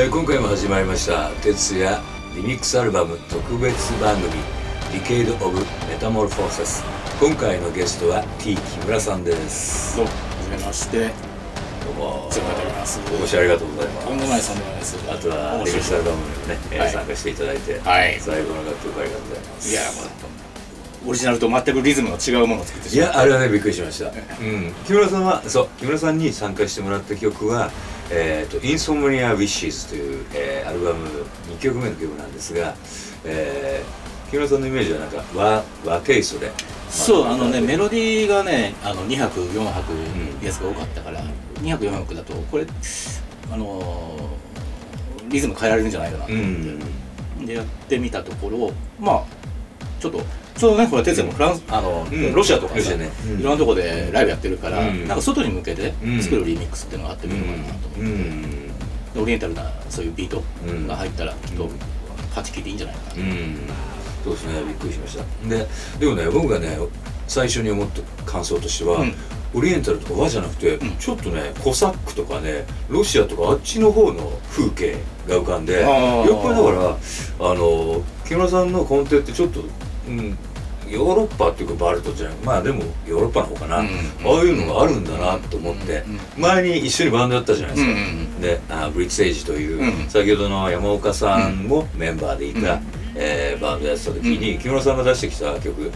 今回も始まりました哲也リミックスアルバム特別番組「Decade of Metamorphosis」。今回のゲストは T 木村さんです。 どうも、はじめまして。どうも、お世話になります。 お越しありがとうございます。 とんでもない、とんでもないです。 あとはリミックスアルバムにもね、参加していただいて、最後の楽曲ありがとうございます。 いや、オリジナルと全くリズムの違うものを作ってしまった。 いや、あれはね、びっくりしました。木村さんは、木村さんに参加してもらった曲はインソムニア・ウィッシーズという、アルバム2曲目の曲なんですが、木村さんのイメージはなんか和テイストで、 そう、メロディーがね、2拍4拍やつが多かったから、2拍4拍だとこれリズム変えられるんじゃないかなと思ってでやってみたところ、まあちょうどね、これ哲也もフランスロシアとかさ、いろんなとこでライブやってるから、なんか外に向けて作るリミックスっていうのがあってもいいのかなと思って、オリエンタルなそういうビートが入ったらきっとパチキでいいんじゃないかな。 そうですね、びっくりしました。でもね、僕がね最初に思った感想としては、オリエンタルとか和じゃなくて、ちょっとねコサックとかねロシアとかあっちの方の風景が浮かんで、やっぱりだから木村さんの根底ってちょっと、ヨーロッパっていうかバルトじゃない、まあでもヨーロッパの方かな、ああいうのがあるんだなと思って、前に一緒にバンドやったじゃないですか。でブリッツ・エイジという先ほどの山岡さんもメンバーでいたバンドやってた時に木村さんが出してきた曲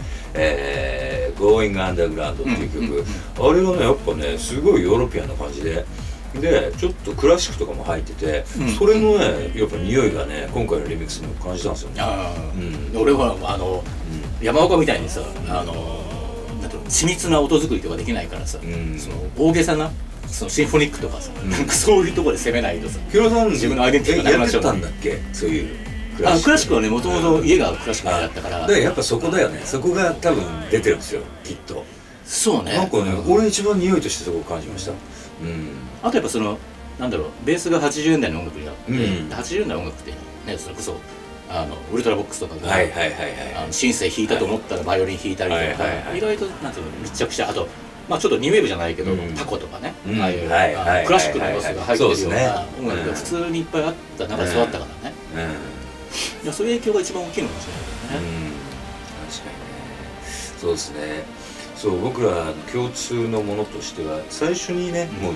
「Going Underground」っていう曲、あれがねやっぱねすごいヨーロピアンな感じでちょっとクラシックとかも入ってて、それのねやっぱ匂いがね今回のリミックスにも感じたんですよね。 俺は山岡みたいにさ緻密な音作りとかできないからさ、その大げさなそのシンフォニックとかさ、なんかそういうところで攻めないとさ、 木村さん自分のアイデンティティがなくなっちゃう。 やってたんだっけ、そういうクラシックはね、もともと家がクラシックだったから。 でやっぱそこだよね、そこが多分出てるんですよきっと。 そうね、 なんかね俺一番匂いとしてそこを感じました。 あとやっぱそのなんだろう、ベースが80年代の音楽になって、80年代の音楽ってね、それこそウルトラボックスとかがシンセ弾いたと思ったらバイオリン弾いたりとか、意外となんていうの密着して、あとまあちょっとニューウェーブじゃないけどタコとかね、ああいうクラシックの要素が入ってるような音楽が普通にいっぱいあった中で育ったからね。いや、そういう影響が一番大きいのかもしれないけどね。 確かにね、そうですね。そう僕ら共通のものとしては最初にね、もう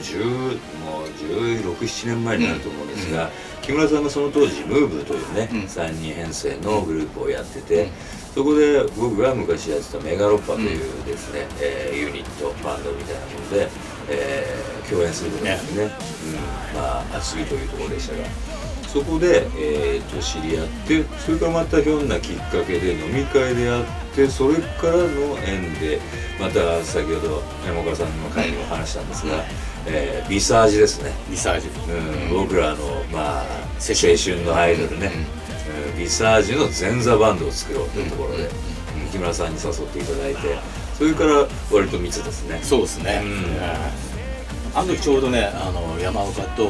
16、17年前になると思うんですが、木村さんがその当時ムーブというね、3人編成のグループをやってて、そこで僕が昔やってたメガロッパというですね、ユニットバンドみたいなもので、共演することですね。まあ厚木というところでしたが、そこで、知り合って、それからまたひょんなきっかけで飲み会でやって、それからの縁でまた先ほど山岡さんの会にも話したんですが、ビサージですね。 ビサージ、 僕らのまあ青春のアイドルね、ビサージの前座バンドを作ろうというところで木村さんに誘っていただいて、それから割と密ですね。 そうですね。あの時ちょうどね、山岡と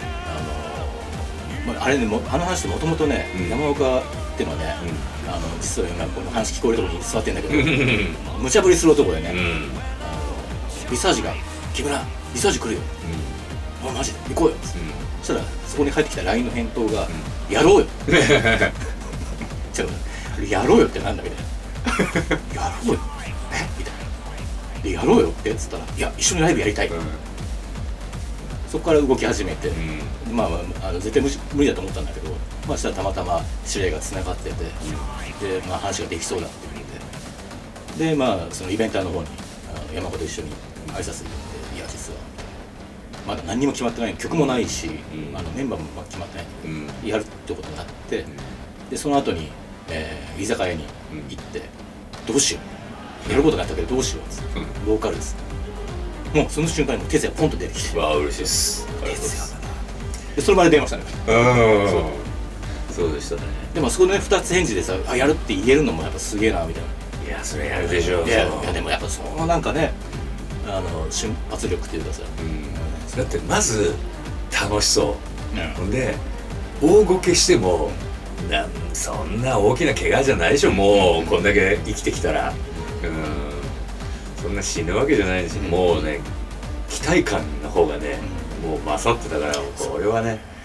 あれね、あの話ってもともとね、山岡っていうのはね、実は今この話聞こえるところに座ってんだけど、無茶ぶりする男でね、ビサージが「木村ビサージ来るよ」「マジで行こうよ」そしたらそこに返ってきた LINE の返答が「やろうよ」やろうよってなんだみたいな「やろうよえみたいなでやろうよってっつったら「いや一緒にライブやりたい」そこから動き始めて、まあ絶対無理だと思ったんだけど、まあしたらたまたま指令がつながってて、でまあ話ができそうだっていうので、でまあそのイベンターの方に山岡と一緒に挨拶に行って、いや実はまだ何にも決まってない、曲もないし、メンバーも決まってないんだけど、やるってことになって、でその後に居酒屋に行って、どうしよう、やることになったけどどうしようっつって、ボーカルですもうその瞬間に哲也ポンと出てきて、 わあ嬉しいです。 哲也だなで、その場で電話したのよ。 そうでしたね。 でもそこで2つ返事でさ、やるって言えるのもやっぱすげえなみたいな。 いやそれやるでしょう。 いやでもやっぱそのなんかね、瞬発力っていうかさ、 だってまず楽しそう、ほんで大ごけしてもそんな大きな怪我じゃないでしょ、もうこんだけ生きてきたら。そんな死ぬわけじゃないし、もうね期待感の方がね、もう勝ってたから、これはね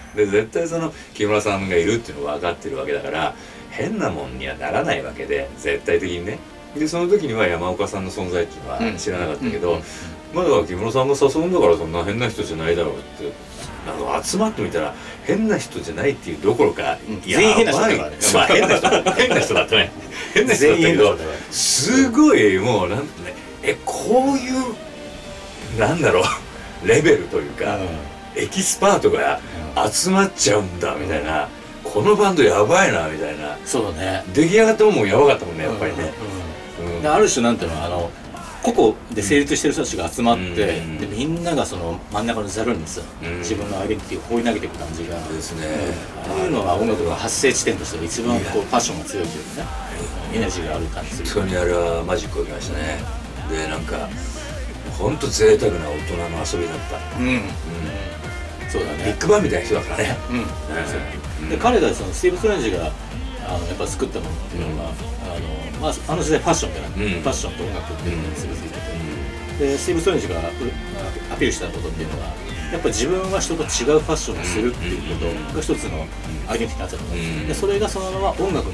で絶対その木村さんがいるっていうのが分かってるわけだから変なもんにはならないわけで絶対的にね。でその時には山岡さんの存在っていうのは知らなかったけど、まあだから木村さんが誘うんだからそんな変な人じゃないだろうってなんか集まってみたら変な人じゃないっていうどころか全員変な人だからね。 まあ変な人だったね変な人だったけどすごいもうなんてねこういうなんだろうレベルというか、エキスパートが集まっちゃうんだみたいな、このバンドやばいなみたいな。 そうだね。 出来上がったもんもやばかったもんねやっぱりね。 ある種なんていうの個々で成立してる人たちが集まって、でみんながその真ん中のザルにさ、自分のアイデンティティを放り投げていく感じがですね。 ああいうのが音楽の発生地点として一番こうパッションが強いというかね、エナジーがある感じする。 本当にあれはマジックを見ましたね。でなんか本当贅沢な大人の遊びだった。 そうだね。 ビッグバンみたいな人だからね。 で彼がそのスティーブ・ストレンジがやっぱ作ったものっていうのがあの時代ファッションってなって、ファッションと音楽っていうのに結びついてて、でスティーブ・ストレンジがアピールしたことっていうのはやっぱり自分は人と違うファッションをするっていうことが一つのアイデンティティになってたと思うんですよ。でそれがそのまま音楽に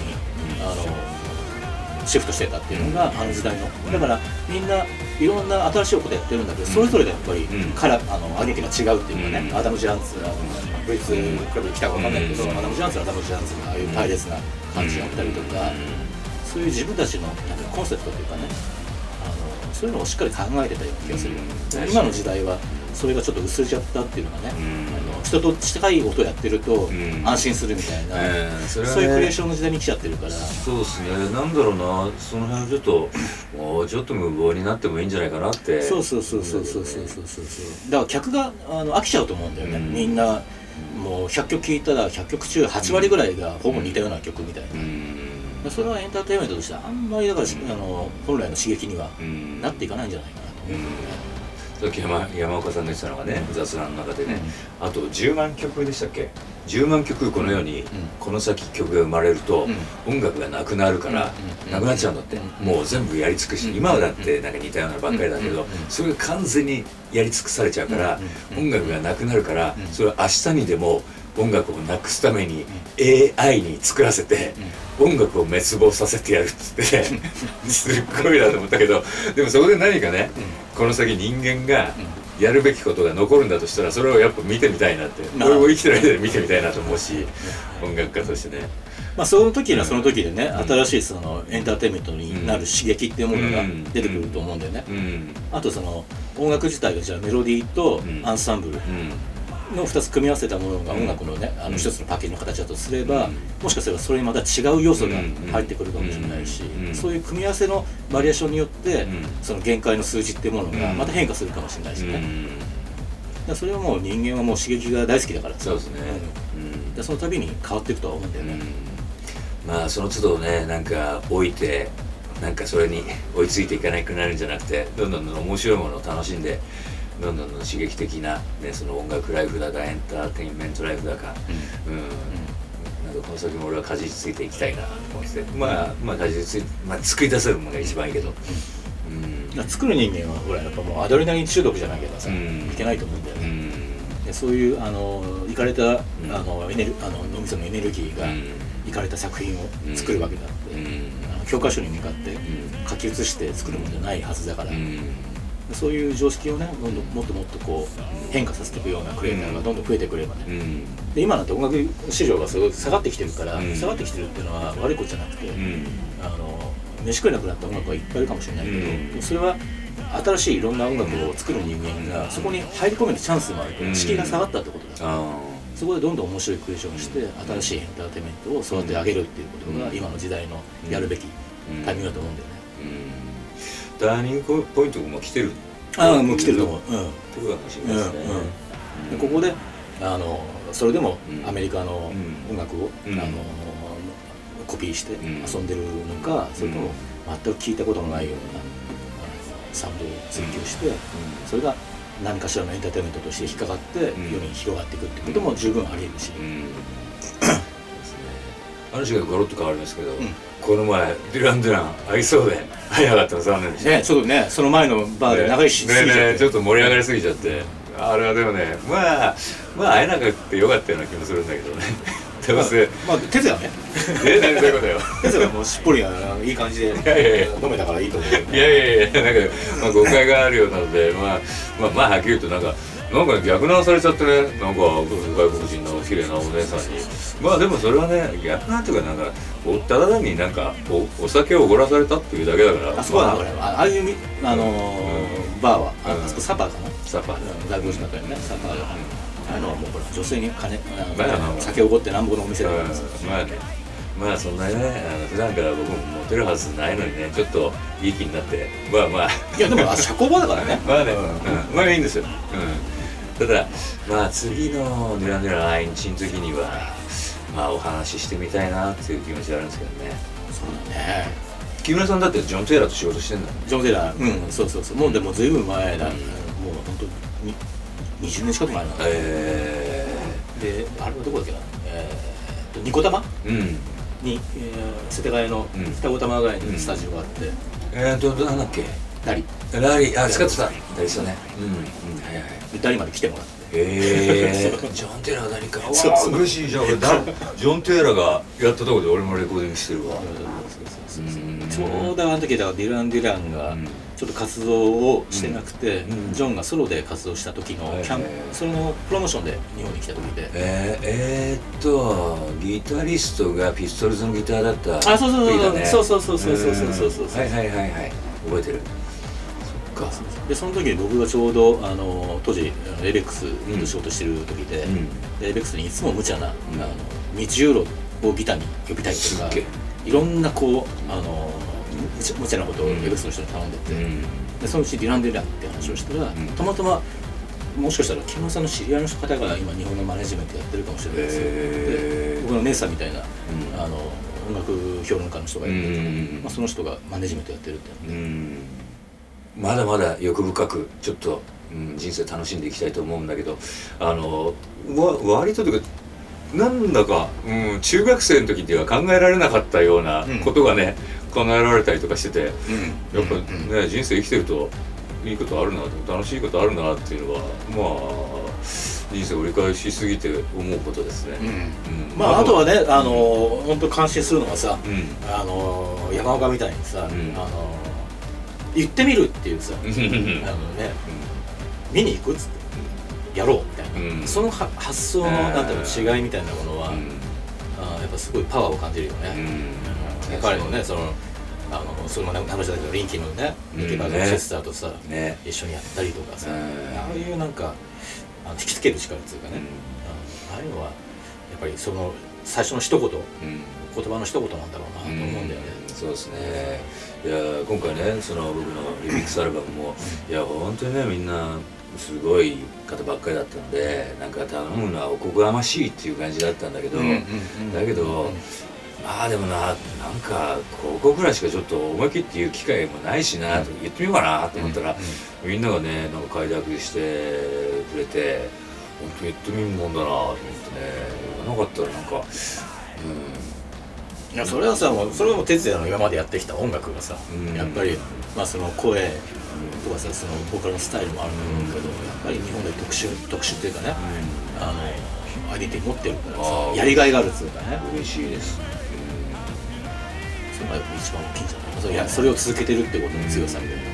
シフトしてたっていうのがあの時代の。だからみんないろんな新しいことやってるんだけど、それぞれでやっぱりアイデンティティが違うっていうかね、アダム・ジャンツがブリッツクラブに来たか分かんないけど、アダム・ジャンツはアダム・ジャンツのああいう対立な感じだったりとか、そういう自分たちのなんかコンセプトというかね、そういうのをしっかり考えてたような気がするよ。今の時代はそれがちょっと薄れちゃったっていうのがね、人と近い音やってると安心するみたいな、そういうクリエーションの時代に来ちゃってるから。 そうですね。なんだろうな、その辺ちょっともうちょっと無謀になってもいいんじゃないかなって。 そうだから客が飽きちゃうと思うんだよね。みんなもう100曲聴いたら100曲中8割ぐらいがほぼ似たような曲みたいな。それはエンターテインメントとしてあんまりだから本来の刺激にはなっていかないんじゃないかなと思うんだよね。 さっき山岡さんが言ってたのがね、雑談の中でね、あと10万曲でしたっけ、10万曲このようにこの先曲が生まれると音楽がなくなるからなくなっちゃうんだって。もう全部やり尽くし、今はだってなんか似たようなばっかりだけど、それが完全にやり尽くされちゃうから音楽がなくなるから、それは明日にでも音楽をなくすために AI に作らせて音楽を滅亡させてやるっつってすっごいなと思ったけど、でもそこで何かね、この先人間がやるべきことが残るんだとしたらそれをやっぱ見てみたいなって、俺も生きてる間で見てみたいなと思うし、音楽家としてね。 その時はその時でね、新しいそのエンターテインメントになる刺激っていうものが出てくると思うんだよね。あとその音楽自体がじゃあメロディーとアンサンブルの2つ組み合わせたものが音楽のね、一つのパッケージの形だとすれば、もしかすればそれにまた違う要素が入ってくるかもしれないし、そういう組み合わせのバリエーションによってその限界の数字っていうものがまた変化するかもしれないしね。それはもう人間はもう刺激が大好きだからさ、 そうですね。 その度に変わっていくとは思うんだよね。 まあその都度ね、なんか置いてなんかそれに追いついていかなくなるんじゃなくて、どんどん面白いものを楽しんで、どんどん刺激的な、ね、その音楽ライフだかエンターテインメントライフだか、なんかこの先も俺はかじりついていきたいなと思ってて、まあかじりついて、作り出せるものが一番いいけど、 作る人間はほらやっぱもうアドレナリン中毒じゃなければさ、いけないと思うんだよね。でそういういかれた脳みそのエネルギーがいかれた作品を作るわけだって、教科書に向かって書き写して作るものじゃないはずだから。そういう常識をね、どんどんもっともっとこう変化させていくようなクリエイターがどんどん増えてくればね、で今なんて音楽市場がすごい下がってきてるから、下がってきてるっていうのは悪いことじゃなくて、飯食えなくなった音楽はいっぱいいるかもしれないけど、それは新しいいろんな音楽を作る人間がそこに入り込めるチャンスもあるから、敷居が下がったってことだから、そこでどんどん面白いクリエーションをして新しいエンターテインメントを育て上げるっていうことが今の時代のやるべきタイミングだと思うんだよね。 ターニングポイントも来てる。 もう来てると思う。 ってことかもしれないですね。 ここでそれでもアメリカの音楽をコピーして遊んでるのか、それとも全く聞いたことのないようなサウンドを追求して、それが何かしらのエンターテインメントとして引っかかって世に広がっていくってことも十分あり得るし。 話がゴロッと変わりますけど、この前デュラン・デュラン合いそうで会えなかったの残念でしたね。 ちょっとね、その前のバーで長いしすぎちゃって、 ちょっと盛り上がりすぎちゃってあれはでもね、まあ会えなくてよかったような気もするんだけどね。どうせまあ哲也ね何そういうことよ。 哲也はもうしっぽりいい感じで飲めたからいいと思う。 いやなんか、まあ、誤解があるようなので、まあはっきり言うとなんか逆難されちゃってね、なんか外国人の綺麗なお姉さんに。まあでもそれはね、逆なんていうか、なんかただ単になんかお酒をおごらされたっていうだけだから。 あそこはだからああいうバーはあそこサパーかな、 サパー外国人だったよね、サパーがああいうのはもうほら女性に酒をおごってなんぼのお店だから。 まあそんなね、普段から僕もモテるはずないのにね、ちょっといい気になって、まあいやでも社交場だからね。 まあね、まあいいんですよ。ただまあ次のデュラン・デュラン来日の時にはまあお話ししてみたいなっていう気持ちがあるんですけどね。 そうだね。 木村さんだってジョン・テイラーと仕事してんだもん。 ジョン・テイラー、そうもうでもずいぶん前だ、もう本当に20年近く前なんだ。であれはどこだっけな、ニコタマに世田谷の二子玉街にスタジオがあって、 なんだっけ、 ラリ使ってたラリストね。 ダリまで来てもらって。 ジョン・テイラー何か嬉しいじゃん。俺ジョン・テイラーがやったところで俺もレコーディングしてるわ。 ちょうどあの時だからデュラン・デュランがちょっと活動をしてなくて、ジョンがソロで活動した時のそのプロモーションで日本に来た時で、 ギタリストがピストルズのギターだった。 あ、そうはい覚えてる。 でその時に僕がちょうど当時エイベックスと仕事してる時で、エイベックスにいつも無茶な未ユーロをギターに呼びたいとか、いろんなこう無茶なことをエイベックスの人に頼んでて、でそのうちデュラン・デュランって話をしたら、たまたまもしかしたら木村さんの知り合いの方が今日本のマネジメントやってるかもしれないですよ。で僕の姉さんみたいな音楽評論家の人がいる、その人がマネジメントやってるってまだまだ欲深くちょっと、人生楽しんでいきたいと思うんだけど、割とというかなんだか、中学生の時には考えられなかったようなことがね、叶えられたりとかしてて、やっぱね、人生生きてるといいことあるな、楽しいことあるなっていうのは人生を折り返しすぎて思うことですね。 あとはね、本当感心するのがさ、山岡みたいにさ、言ってみるっていうさ、見に行くっつってやろうみたいな、その発想のなんていうの違いみたいなものは、やっぱすごいパワーを感じるよね。彼のね、それもね話だけど、リンキーのねミキ・バード・シェスターとさ一緒にやったりとかさ、ああいうなんか引きつける力っていうかね、ああいうのはやっぱりその最初の一言、言葉の一言なんだろうなと思うんだよね。 そうですね。いや今回ね、その僕のリミックスアルバムもいや本当にね、みんなすごい方ばっかりだったので、なんか頼むのはおこがましいっていう感じだったんだけど、だけどでもなんか高校くらいしかちょっと思い切って言う機会もないしなと、言ってみようかなと思ったら、みんながねなんか快諾してくれて、本当言ってみるもんだなと思ってね、言わなかったらなんかいやそれはさ、それはもう哲也の今までやってきた音楽がさ、やっぱりその声とかさ、そのボーカルのスタイルもあると思うけど、やっぱり日本で特殊っていうかね、アイデンティティ持ってるからさ、やりがいがあるっていうかね、 嬉しいです。 それが一番大きいんじゃない。いやそれを続けてるってことの強さみたいな。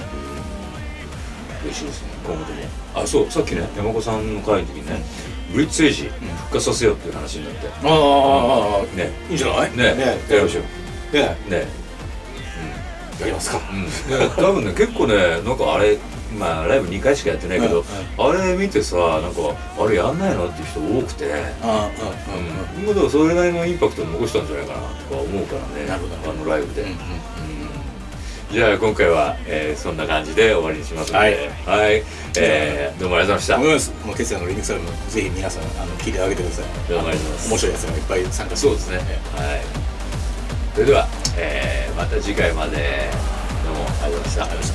嬉しいですね。今後とも。そう、さっきね山子さんの会の時にね、ブリッジエイジ復活させようっていう話になって、 ね、いいんじゃないね、やりましょうね、 やりますか。 多分ね結構ね、なんかあれライブ2回しかやってないけど、あれ見てさ、なんかあれやんないのっていう人多くて、でもそれなりのインパクトを残したんじゃないかなとか思うからね、あのライブで。じゃあ今回はそんな感じで終わりにしますので、どうもありがとうございました。 もう哲也のリミックスアルバムぜひ皆さん聴いてあげてください。 どうもありがとうございます。 面白いやつがいっぱい参加して。 そうですね。それではまた次回まで、どうもありがとうございました。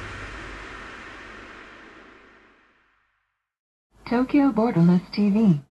Tokyo Borderless TV